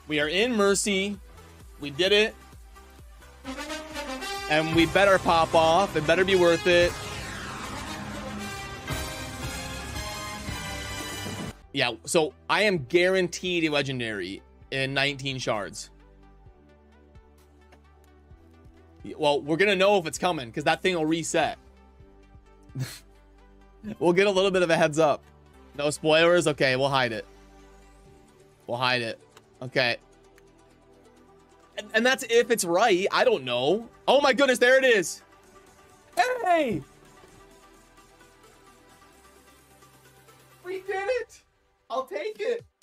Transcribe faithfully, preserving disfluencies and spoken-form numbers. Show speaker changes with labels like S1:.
S1: We are in Mercy. We did it. And we better pop off. It better be worth it. Yeah, so I am guaranteed a legendary in nineteen shards. Well, we're going to know if it's coming because that thing will reset. We'll get a little bit of a heads up. No spoilers? Okay, we'll hide it. We'll hide it. Okay. And, and that's if it's right. I don't know. Oh my goodness, there it is. Hey! We did it! I'll take it.